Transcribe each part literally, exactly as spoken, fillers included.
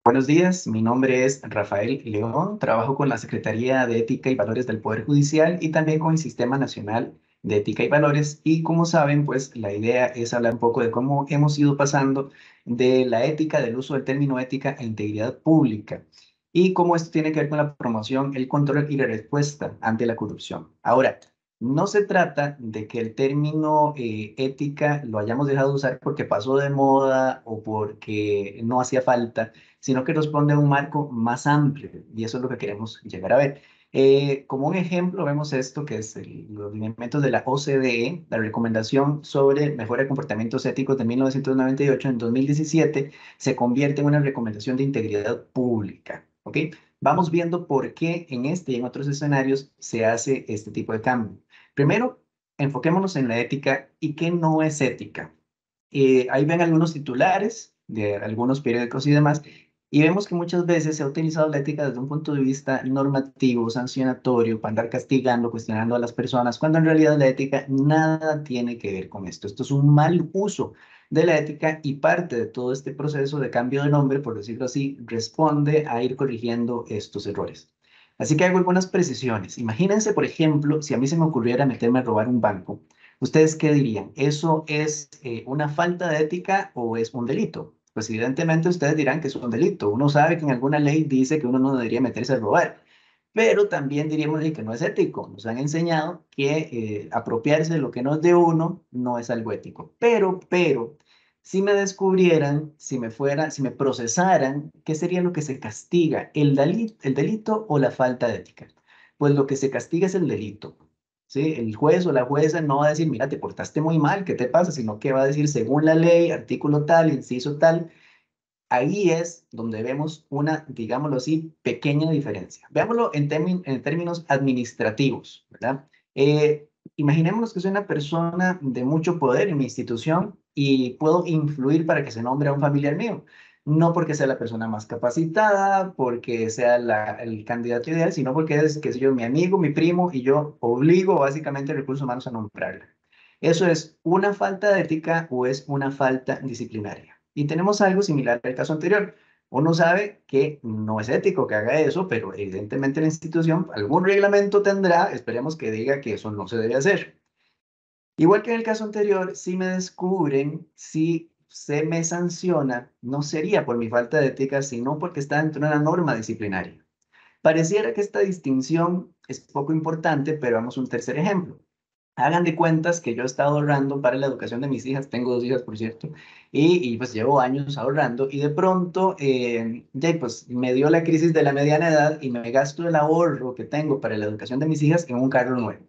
Buenos días, mi nombre es Rafael León, trabajo con la Secretaría de Ética y Valores del Poder Judicial y también con el Sistema Nacional de Ética y Valores. Y como saben, pues la idea es hablar un poco de cómo hemos ido pasando de la ética, del uso del término ética a integridad pública y cómo esto tiene que ver con la promoción, el control y la respuesta ante la corrupción. Ahora, no se trata de que el término eh, ética lo hayamos dejado de usar porque pasó de moda o porque no hacía falta, sino que responde a un marco más amplio y eso es lo que queremos llegar a ver. Eh, como un ejemplo, vemos esto que es el- los lineamientos de la O C D E, la recomendación sobre mejora de comportamientos éticos de mil novecientos noventa y ocho. En dos mil diecisiete se convierte en una recomendación de integridad pública. ¿Ok? Vamos viendo por qué en este y en otros escenarios se hace este tipo de cambio. Primero, enfoquémonos en la ética y qué no es ética. Eh, ahí ven algunos titulares de algunos periódicos y demás, y vemos que muchas veces se ha utilizado la ética desde un punto de vista normativo, sancionatorio, para andar castigando, cuestionando a las personas, cuando en realidad la ética nada tiene que ver con esto. Esto es un mal uso de la ética y parte de todo este proceso de cambio de nombre, por decirlo así, responde a ir corrigiendo estos errores. Así que hago algunas precisiones. Imagínense, por ejemplo, si a mí se me ocurriera meterme a robar un banco. ¿Ustedes qué dirían? ¿Eso es eh, una falta de ética o es un delito? Pues evidentemente ustedes dirán que es un delito. Uno sabe que en alguna ley dice que uno no debería meterse a robar, pero también diríamos de que no es ético. Nos han enseñado que eh, apropiarse de lo que no es de uno no es algo ético. Pero, pero, si me descubrieran, si me fuera, si me procesaran, ¿qué sería lo que se castiga? ¿El delito, el delito o la falta de ética? Pues lo que se castiga es el delito. ¿Sí? El juez o la jueza no va a decir, mira, te portaste muy mal, ¿qué te pasa? Sino que va a decir, según la ley, artículo tal, inciso tal. Ahí es donde vemos una, digámoslo así, pequeña diferencia. Veámoslo en, términ- en términos administrativos, ¿verdad? Eh, imaginémonos que soy una persona de mucho poder en mi institución y puedo influir para que se nombre a un familiar mío. No porque sea la persona más capacitada, porque sea la- el candidato ideal, sino porque es, qué sé yo, mi amigo, mi primo, y yo obligo básicamente a recursos humanos a nombrarla. ¿Eso es una falta de ética o es una falta disciplinaria? Y tenemos algo similar al caso anterior. Uno sabe que no es ético que haga eso, pero evidentemente la institución algún reglamento tendrá, esperemos que diga que eso no se debe hacer. Igual que en el caso anterior, si me descubren, si se me sanciona, no sería por mi falta de ética, sino porque está dentro de una norma disciplinaria. Pareciera que esta distinción es poco importante, pero vamos a un tercer ejemplo. Hagan de cuentas que yo he estado ahorrando para la educación de mis hijas, tengo dos hijas, por cierto, y, y pues llevo años ahorrando y de pronto eh, ya, pues me dio la crisis de la mediana edad y me gasto el ahorro que tengo para la educación de mis hijas en un carro nuevo.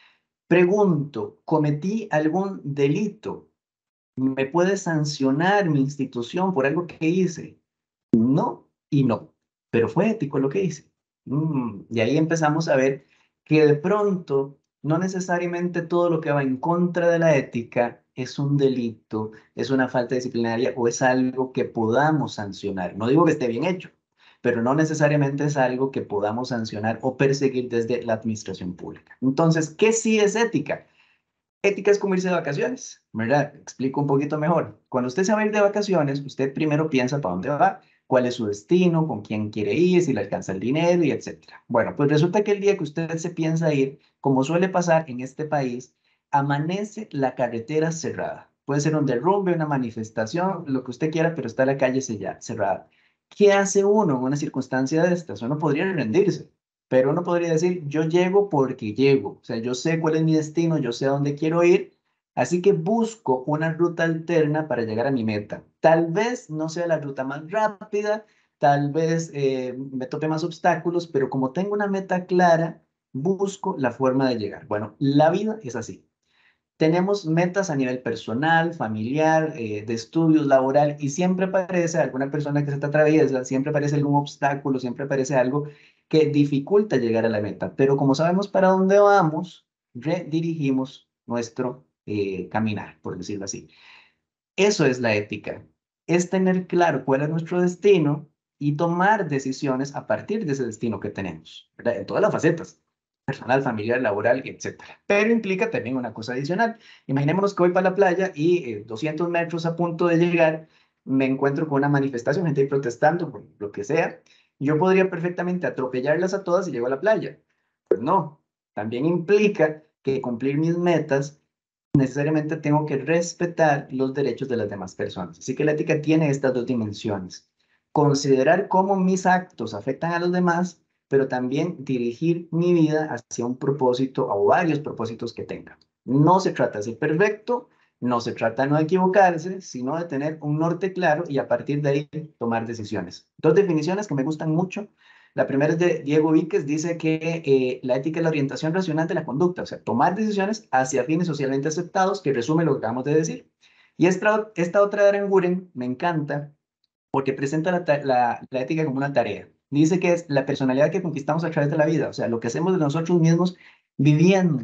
Pregunto, ¿cometí algún delito? ¿Me puede sancionar mi institución por algo que hice? No y no, pero fue ético lo que hice. Mm, y ahí empezamos a ver que de pronto no necesariamente todo lo que va en contra de la ética es un delito, es una falta disciplinaria o es algo que podamos sancionar. No digo que esté bien hecho, pero no necesariamente es algo que podamos sancionar o perseguir desde la administración pública. Entonces, ¿qué sí es ética? Ética es como irse de vacaciones, ¿verdad? Explico un poquito mejor. Cuando usted se va a ir de vacaciones, usted primero piensa para dónde va, cuál es su destino, con quién quiere ir, si le alcanza el dinero y etcétera. Bueno, pues resulta que el día que usted se piensa ir, como suele pasar en este país, amanece la carretera cerrada. Puede ser un derrumbe, una manifestación, lo que usted quiera, pero está la calle sella- cerrada. ¿Qué hace uno en una circunstancia de estas? Uno podría rendirse. Pero uno podría decir, yo llego porque llego, o sea, yo sé cuál es mi destino, yo sé a dónde quiero ir, así que busco una ruta alterna para llegar a mi meta. Tal vez no sea la ruta más rápida, tal vez eh, me tope más obstáculos, pero como tengo una meta clara, busco la forma de llegar. Bueno, la vida es así. Tenemos metas a nivel personal, familiar, eh, de estudios, laboral, y siempre aparece alguna persona que se te atraviesa, siempre aparece algún obstáculo, siempre aparece algo que dificulta llegar a la meta. Pero como sabemos para dónde vamos, redirigimos nuestro eh, caminar, por decirlo así. Eso es la ética. Es tener claro cuál es nuestro destino y tomar decisiones a partir de ese destino que tenemos, ¿verdad? En todas las facetas, personal, familiar, laboral, etcétera. Pero implica también una cosa adicional. Imaginémonos que voy para la playa y eh, doscientos metros a punto de llegar, me encuentro con una manifestación, gente ahí protestando por lo que sea, yo podría perfectamente atropellarlas a todas y llego a la playa. Pues no, también implica que cumplir mis metas necesariamente tengo que respetar los derechos de las demás personas. Así que la ética tiene estas dos dimensiones. Considerar cómo mis actos afectan a los demás, pero también dirigir mi vida hacia un propósito o varios propósitos que tenga. No se trata de ser perfecto, no se trata de no equivocarse, sino de tener un norte claro y a partir de ahí tomar decisiones. Dos definiciones que me gustan mucho. La primera es de Diego Víquez, dice que eh, la ética es la orientación racional de la conducta, o sea, tomar decisiones hacia fines socialmente aceptados, que resume lo que acabamos de decir. Y esta, esta otra de Aranguren me encanta porque presenta la, la, la ética como una tarea. Dice que es la personalidad que conquistamos a través de la vida, o sea, lo que hacemos de nosotros mismos viviendo.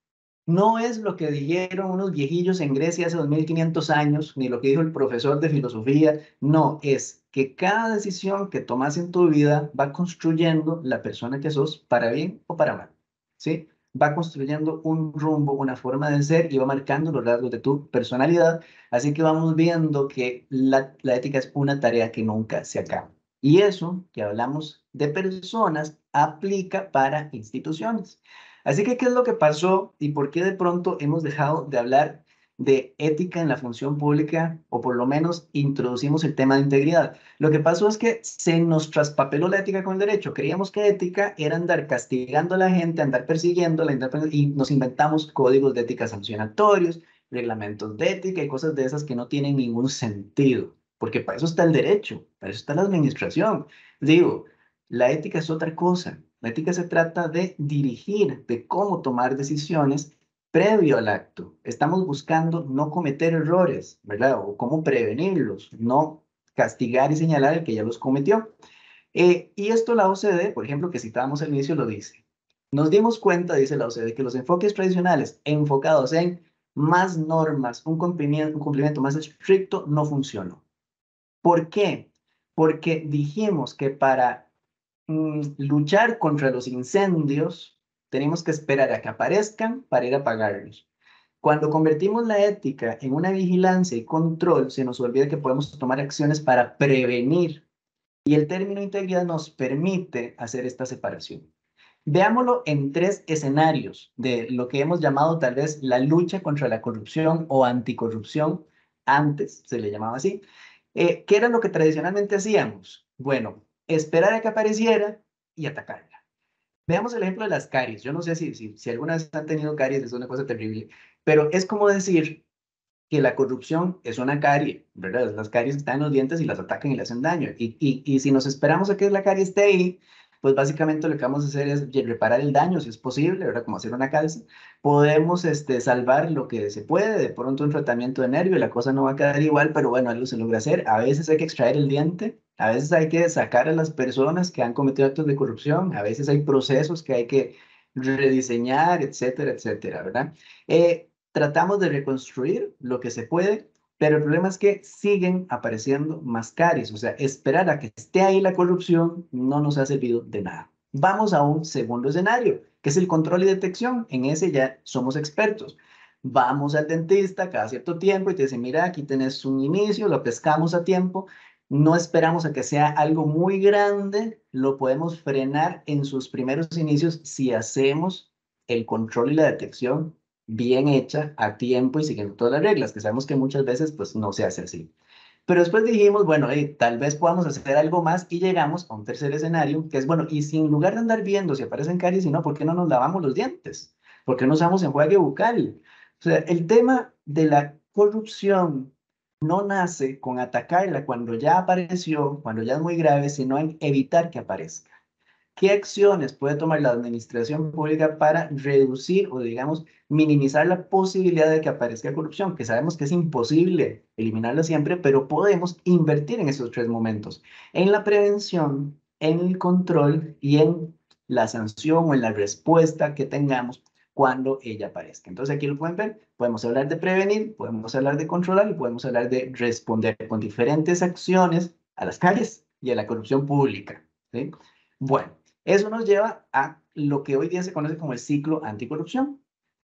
No es lo que dijeron unos viejillos en Grecia hace dos mil quinientos años, ni lo que dijo el profesor de filosofía. No, es que cada decisión que tomas en tu vida va construyendo la persona que sos para bien o para mal, ¿sí? Va construyendo un rumbo, una forma de ser y va marcando los rasgos de tu personalidad. Así que vamos viendo que la, la ética es una tarea que nunca se acaba. Y eso, que hablamos de personas, aplica para instituciones. Así que, ¿qué es lo que pasó y por qué de pronto hemos dejado de hablar de ética en la función pública o por lo menos introducimos el tema de integridad? Lo que pasó es que se nos traspapeló la ética con el derecho. Creíamos que ética era andar castigando a la gente, andar persiguiéndola andar, y nos inventamos códigos de ética sancionatorios, reglamentos de ética y cosas de esas que no tienen ningún sentido. Porque para eso está el derecho, para eso está la administración. Digo, la ética es otra cosa. La ética se trata de dirigir, de cómo tomar decisiones previo al acto. Estamos buscando no cometer errores, ¿verdad? O cómo prevenirlos, no castigar y señalar al que ya los cometió. Eh, y esto la O C D, por ejemplo, que citábamos al inicio, lo dice. Nos dimos cuenta, dice la O C D, que los enfoques tradicionales enfocados en más normas, un cumplimiento, un cumplimiento más estricto, no funcionó. ¿Por qué? Porque dijimos que para mm, luchar contra los incendios, tenemos que esperar a que aparezcan para ir a apagarlos. Cuando convertimos la ética en una vigilancia y control, se nos olvida que podemos tomar acciones para prevenir. Y el término integridad nos permite hacer esta separación. Veámoslo en tres escenarios de lo que hemos llamado tal vez la lucha contra la corrupción o anticorrupción. Antes se le llamaba así. Eh, ¿qué era lo que tradicionalmente hacíamos? Bueno, esperar a que apareciera y atacarla. Veamos el ejemplo de las caries. Yo no sé si, si, si alguna vez han tenido caries, es una cosa terrible, pero es como decir que la corrupción es una carie, ¿verdad? Las caries están en los dientes y las atacan y le hacen daño. Y, y, y si nos esperamos a que la carie esté ahí, pues básicamente lo que vamos a hacer es reparar el daño, si es posible, ¿verdad? Como hacer una calza. Podemos este, salvar lo que se puede, de pronto un tratamiento de nervio, y la cosa no va a quedar igual, pero bueno, algo se logra hacer. A veces hay que extraer el diente, a veces hay que sacar a las personas que han cometido actos de corrupción, a veces hay procesos que hay que rediseñar, etcétera, etcétera, ¿verdad? Eh, tratamos de reconstruir lo que se puede, pero el problema es que siguen apareciendo más caries, o sea, esperar a que esté ahí la corrupción no nos ha servido de nada. Vamos a un segundo escenario, que es el control y detección. En ese ya somos expertos. Vamos al dentista cada cierto tiempo y te dice, mira, aquí tenés un inicio, lo pescamos a tiempo, no esperamos a que sea algo muy grande, lo podemos frenar en sus primeros inicios si hacemos el control y la detección bien hecha, a tiempo y siguiendo todas las reglas, que sabemos que muchas veces pues no se hace así. Pero después dijimos, bueno, hey, tal vez podamos hacer algo más y llegamos a un tercer escenario, que es, bueno, y si en lugar de andar viendo si aparecen caries, si no, ¿por qué no nos lavamos los dientes? ¿Por qué no usamos enjuague bucal? O sea, el tema de la corrupción no nace con atacarla cuando ya apareció, cuando ya es muy grave, sino en evitar que aparezca. ¿Qué acciones puede tomar la administración pública para reducir o, digamos, minimizar la posibilidad de que aparezca corrupción? Que sabemos que es imposible eliminarla siempre, pero podemos invertir en esos tres momentos, en la prevención, en el control y en la sanción o en la respuesta que tengamos cuando ella aparezca. Entonces aquí lo pueden ver, podemos hablar de prevenir, podemos hablar de controlar y podemos hablar de responder con diferentes acciones a las calles y a la corrupción pública, ¿sí? Bueno. Eso nos lleva a lo que hoy día se conoce como el ciclo anticorrupción.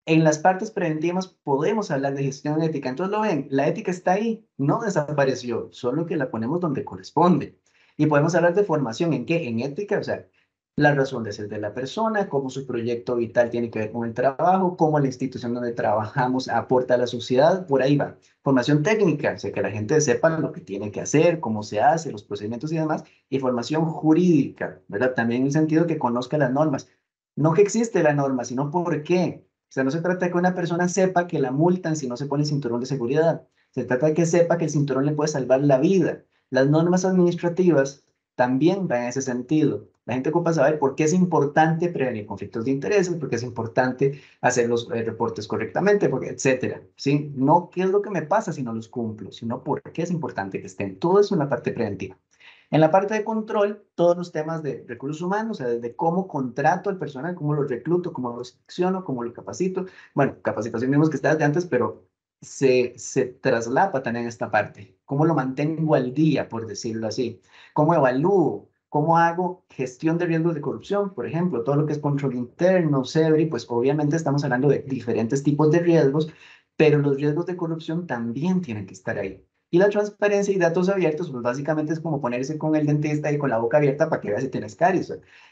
En las partes preventivas podemos hablar de gestión ética. Entonces lo ven, la ética está ahí, no desapareció, solo que la ponemos donde corresponde. Y podemos hablar de formación, ¿en qué? En ética, o sea, la razón de ser de la persona, cómo su proyecto vital tiene que ver con el trabajo, cómo la institución donde trabajamos aporta a la sociedad, por ahí va. Formación técnica, o sea, que la gente sepa lo que tiene que hacer, cómo se hace, los procedimientos y demás. Y formación jurídica, ¿verdad? También en el sentido que conozca las normas. No que existe la norma, sino por qué. O sea, no se trata de que una persona sepa que la multan si no se pone el cinturón de seguridad. Se trata de que sepa que el cinturón le puede salvar la vida. Las normas administrativas también van en ese sentido. La gente ocupa saber por qué es importante prevenir conflictos de intereses, por qué es importante hacer los eh, reportes correctamente, porque, etcétera. ¿Sí? No qué es lo que me pasa si no los cumplo, sino por qué es importante que estén. Todo eso en la parte preventiva. En la parte de control, todos los temas de recursos humanos, o sea, desde cómo contrato al personal, cómo lo recluto, cómo lo selecciono, cómo lo capacito. Bueno, capacitación mismo que está desde antes, pero se, se traslapa también esta parte. ¿Cómo lo mantengo al día, por decirlo así? ¿Cómo evalúo? ¿Cómo hago gestión de riesgos de corrupción? Por ejemplo, todo lo que es control interno, SEBRI, pues obviamente estamos hablando de diferentes tipos de riesgos, pero los riesgos de corrupción también tienen que estar ahí. Y la transparencia y datos abiertos, pues básicamente es como ponerse con el dentista y con la boca abierta para que vea si tienes caries.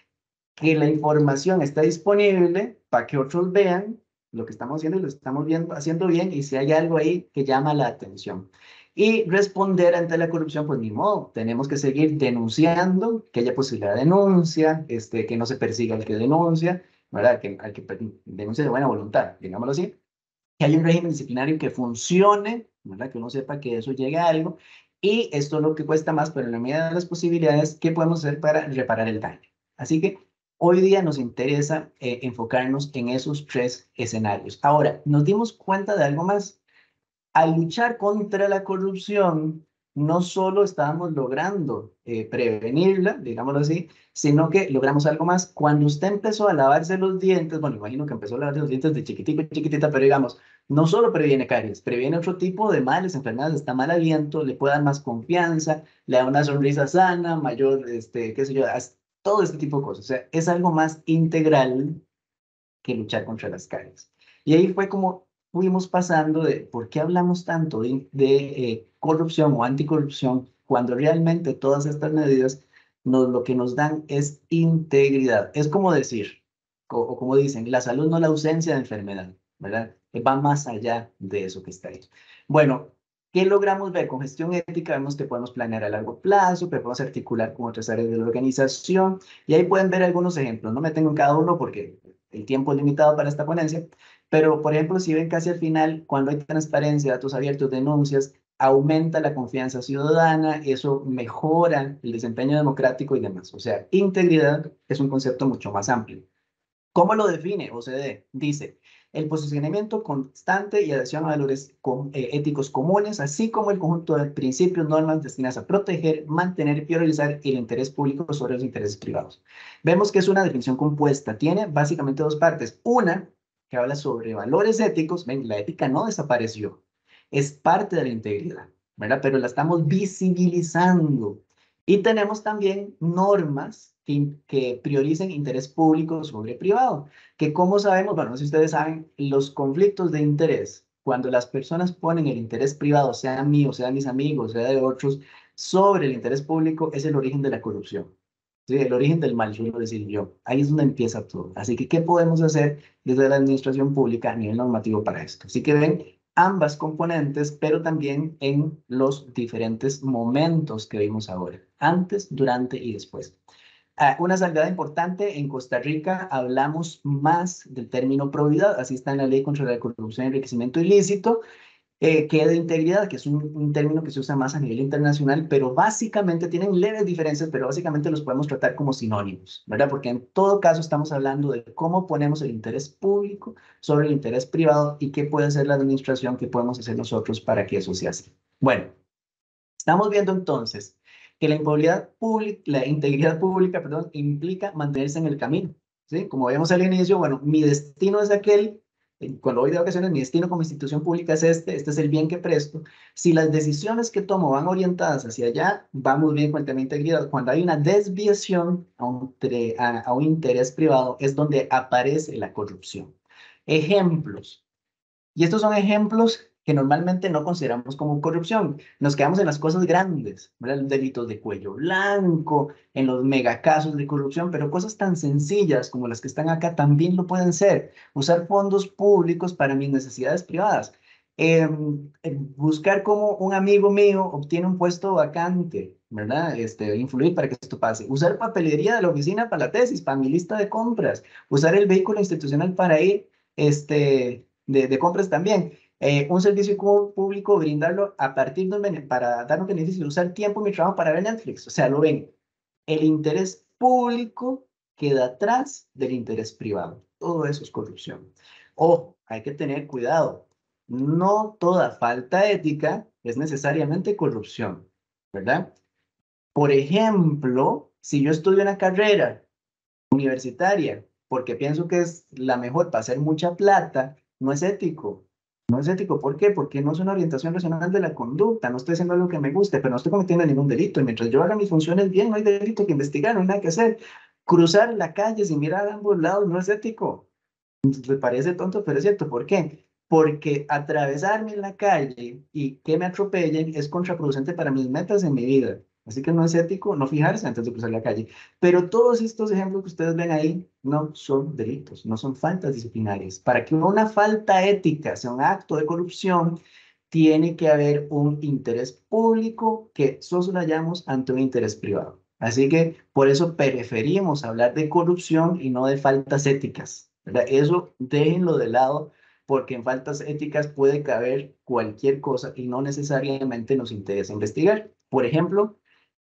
Que la información está disponible para que otros vean lo que estamos haciendo y lo estamos viendo, haciendo bien y si hay algo ahí que llama la atención. Y responder ante la corrupción, pues ni modo, tenemos que seguir denunciando, que haya posibilidad de denuncia, este, que no se persiga al que denuncia, ¿verdad? Que, al que denuncia de buena voluntad, digámoslo así, que haya un régimen disciplinario que funcione, ¿verdad? Que uno sepa que eso llegue a algo, y esto es lo que cuesta más, pero en la medida de las posibilidades, ¿qué podemos hacer para reparar el daño? Así que hoy día nos interesa eh, enfocarnos en esos tres escenarios. Ahora, nos dimos cuenta de algo más. Al luchar contra la corrupción, no solo estábamos logrando eh, prevenirla, digámoslo así, sino que logramos algo más. Cuando usted empezó a lavarse los dientes, bueno, imagino que empezó a lavarse los dientes de chiquitico, chiquitita, pero digamos, no solo previene caries, previene otro tipo de males, enfermedades, está mal aliento, le puede dar más confianza, le da una sonrisa sana, mayor, este, qué sé yo, todo este tipo de cosas. O sea, es algo más integral que luchar contra las caries. Y ahí fue como fuimos pasando de por qué hablamos tanto de, de eh, corrupción o anticorrupción cuando realmente todas estas medidas nos, lo que nos dan es integridad. Es como decir, o, o como dicen, la salud no es la ausencia de enfermedad, ¿verdad? Va más allá de eso que está ahí. Bueno, ¿qué logramos ver? Con gestión ética vemos que podemos planear a largo plazo, que podemos articular con otras áreas de la organización, y ahí pueden ver algunos ejemplos. No me tengo en cada uno porque el tiempo es limitado para esta ponencia, pero por ejemplo, si ven casi al final, cuando hay transparencia, datos abiertos, denuncias, aumenta la confianza ciudadana, eso mejora el desempeño democrático y demás. O sea, integridad es un concepto mucho más amplio. ¿Cómo lo define O C D? Dice, el posicionamiento constante y adhesión a valores com, eh, éticos comunes, así como el conjunto de principios, normas destinadas a proteger, mantener y priorizar el interés público sobre los intereses privados. Vemos que es una definición compuesta. Tiene básicamente dos partes. Una, que habla sobre valores éticos. Ven, la ética no desapareció. Es parte de la integridad, ¿verdad? Pero la estamos visibilizando. Y tenemos también normas que, que prioricen interés público sobre privado, que como sabemos, bueno, no sé si ustedes saben, los conflictos de interés, cuando las personas ponen el interés privado, sea mío, sea de mis amigos, sea de otros, sobre el interés público, es el origen de la corrupción. Sí, el origen del mal, suelo decir yo. Ahí es donde empieza todo. Así que, ¿qué podemos hacer desde la administración pública a nivel normativo para esto? Así que ven ambas componentes, pero también en los diferentes momentos que vimos ahora, antes, durante y después. Ah, una salvedad importante, en Costa Rica hablamos más del término probidad, así está en la Ley contra la Corrupción y Enriquecimiento Ilícito, eh, que de integridad, que es un, un término que se usa más a nivel internacional, pero básicamente tienen leves diferencias, pero básicamente los podemos tratar como sinónimos, ¿verdad? Porque en todo caso estamos hablando de cómo ponemos el interés público sobre el interés privado y qué puede hacer la administración, qué podemos hacer nosotros para que eso sea así. Bueno, estamos viendo entonces que la integridad pública, la integridad pública, perdón, implica mantenerse en el camino, ¿sí? Como vemos al inicio, bueno, mi destino es aquel, eh, cuando voy de vacaciones, mi destino como institución pública es este, este es el bien que presto. Si las decisiones que tomo van orientadas hacia allá, vamos bien con el tema de integridad. Cuando hay una desviación a un, a, a un interés privado, es donde aparece la corrupción. Ejemplos. Y estos son ejemplos que normalmente no consideramos como corrupción. Nos quedamos en las cosas grandes, ¿verdad? Los delitos de cuello blanco, en los megacasos de corrupción, pero cosas tan sencillas como las que están acá también lo pueden ser. Usar fondos públicos para mis necesidades privadas. Eh, eh, buscar cómo un amigo mío obtiene un puesto vacante, ¿verdad? Este, influir para que esto pase. Usar papelería de la oficina para la tesis, para mi lista de compras. Usar el vehículo institucional para ir, este, de, de compras también. Eh, un servicio público, brindarlo a partir de un bene- para dar un beneficio, usar tiempo en mi trabajo para ver Netflix. O sea, lo ven. El interés público queda atrás del interés privado. Todo eso es corrupción. Ojo, hay que tener cuidado. No toda falta ética es necesariamente corrupción, ¿verdad? Por ejemplo, si yo estudio una carrera universitaria porque pienso que es la mejor para hacer mucha plata, no es ético. No es ético, ¿por qué? Porque no es una orientación racional de la conducta, no estoy haciendo algo que me guste, pero no estoy cometiendo ningún delito. Y mientras yo haga mis funciones bien, no hay delito que investigar, no hay nada que hacer. Cruzar la calle sin mirar a ambos lados no es ético. Me parece tonto, pero es cierto. ¿Por qué? Porque atravesarme en la calle y que me atropellen es contraproducente para mis metas en mi vida. Así que no es ético no fijarse antes de cruzar la calle. Pero todos estos ejemplos que ustedes ven ahí no son delitos, no son faltas disciplinarias. Para que una falta ética sea un acto de corrupción, tiene que haber un interés público que soslayamos ante un interés privado. Así que por eso preferimos hablar de corrupción y no de faltas éticas, ¿verdad? Eso déjenlo de lado porque en faltas éticas puede caber cualquier cosa y no necesariamente nos interesa investigar. Por ejemplo,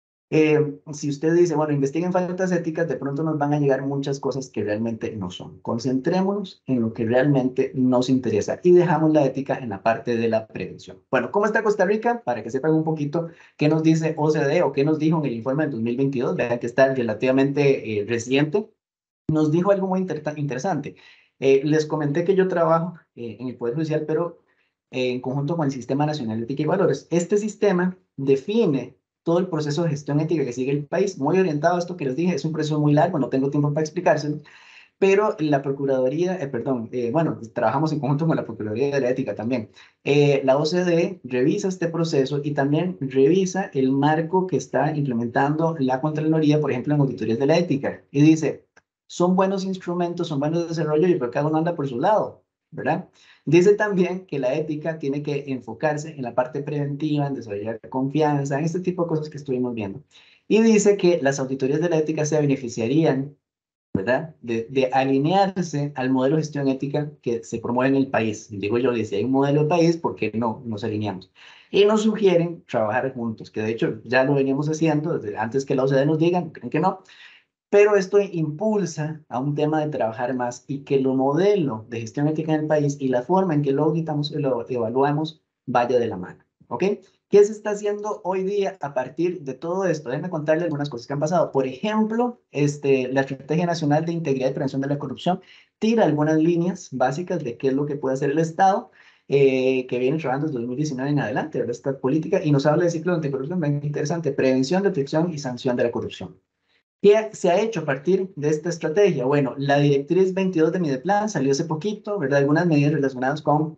eh, si usted dice, bueno, investiguen faltas éticas, de pronto nos van a llegar muchas cosas que realmente no son. Concentrémonos en lo que realmente nos interesa y dejamos la ética en la parte de la prevención. Bueno, ¿cómo está Costa Rica? Para que sepan un poquito qué nos dice O C D o qué nos dijo en el informe del dos mil veintidós, vean que está relativamente eh, reciente, nos dijo algo muy inter interesante. Eh, les comenté que yo trabajo eh, en el Poder Judicial, pero eh, en conjunto con el Sistema Nacional de Ética y Valores. Este sistema define todo el proceso de gestión ética que sigue el país, muy orientado a esto que les dije, es un proceso muy largo, no tengo tiempo para explicárselo, pero la Procuraduría, eh, perdón, eh, bueno, trabajamos en conjunto con la Procuraduría de la Ética también. Eh, la O C D revisa este proceso y también revisa el marco que está implementando la Contraloría, por ejemplo, en auditorías de la ética, y dice, son buenos instrumentos, son buenos desarrollos, y pero cada uno anda por su lado, ¿verdad? Dice también que la ética tiene que enfocarse en la parte preventiva, en desarrollar confianza, en este tipo de cosas que estuvimos viendo. Y dice que las auditorías de la ética se beneficiarían, ¿verdad? De, de alinearse al modelo de gestión ética que se promueve en el país. Digo yo, si hay un modelo de país, ¿por qué no nos alineamos? Y nos sugieren trabajar juntos, que de hecho ya lo veníamos haciendo desde antes que la O C D nos digan, creen que no, pero esto impulsa a un tema de trabajar más y que lo modelo de gestión ética en el país y la forma en que lo auditamos y lo evaluamos vaya de la mano. ¿Ok? ¿Qué se está haciendo hoy día a partir de todo esto? Déjenme contarles algunas cosas que han pasado. Por ejemplo, este, la Estrategia Nacional de Integridad y Prevención de la Corrupción tira algunas líneas básicas de qué es lo que puede hacer el Estado, eh, que viene trabajando desde dos mil diecinueve en adelante, ¿verdad? Esta política, y nos habla de ciclo de anticorrupción muy interesante, prevención, detección y sanción de la corrupción. ¿Qué se ha hecho a partir de esta estrategia? Bueno, la directriz veintidós de Mideplan salió hace poquito, ¿verdad? Algunas medidas relacionadas con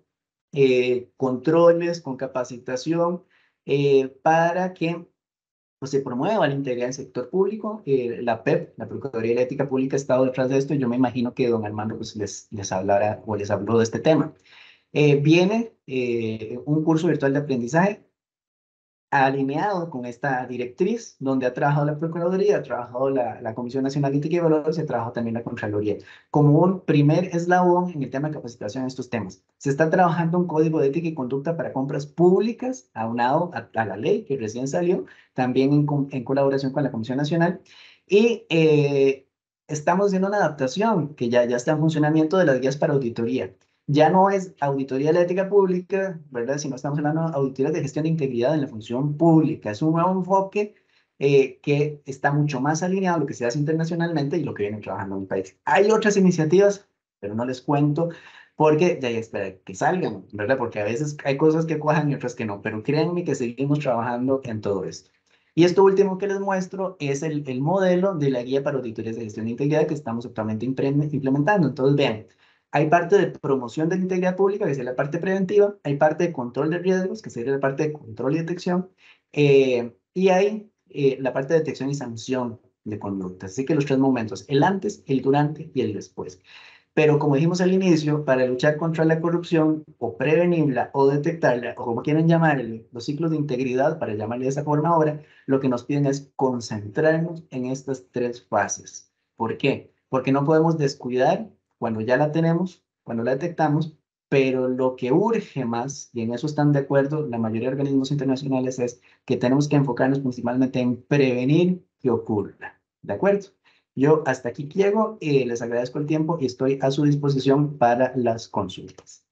eh, controles, con capacitación, eh, para que pues, se promueva la integridad del sector público. Eh, la P E P, la Procuraduría de la Ética Pública, ha estado detrás de esto y yo me imagino que don Armando pues, les, les hablará o les habló de este tema. Eh, viene eh, un curso virtual de aprendizaje alineado con esta directriz, donde ha trabajado la Procuraduría, ha trabajado la, la Comisión Nacional de Ética y Valores y ha trabajado también la Contraloría, como un primer eslabón en el tema de capacitación en estos temas. Se está trabajando un código de ética y conducta para compras públicas, aunado a, a la ley que recién salió, también en, en colaboración con la Comisión Nacional, y eh, estamos haciendo una adaptación que ya, ya está en funcionamiento de las guías para auditoría. Ya no es auditoría de la ética pública, ¿verdad? Sino estamos hablando de auditoría de gestión de integridad en la función pública. Es un nuevo enfoque eh, que está mucho más alineado a lo que se hace internacionalmente y lo que viene trabajando en el país. Hay otras iniciativas, pero no les cuento porque ya espera que salgan, ¿verdad? Porque a veces hay cosas que cuajan y otras que no, pero créanme que seguimos trabajando en todo esto. Y esto último que les muestro es el, el modelo de la guía para auditorías de gestión de integridad que estamos actualmente implementando. Entonces, vean, Hay parte de promoción de la integridad pública, que sería la parte preventiva, hay parte de control de riesgos, que sería la parte de control y detección, eh, y hay eh, la parte de detección y sanción de conductas. Así que los tres momentos, el antes, el durante y el después. Pero como dijimos al inicio, para luchar contra la corrupción o prevenirla o detectarla, o como quieren llamarle, los ciclos de integridad, para llamarle de esa forma ahora, lo que nos piden es concentrarnos en estas tres fases. ¿Por qué? Porque no podemos descuidar cuando ya la tenemos, cuando la detectamos, pero lo que urge más, y en eso están de acuerdo la mayoría de organismos internacionales, es que tenemos que enfocarnos principalmente en prevenir que ocurra. ¿De acuerdo? Yo hasta aquí llego, eh, les agradezco el tiempo y estoy a su disposición para las consultas.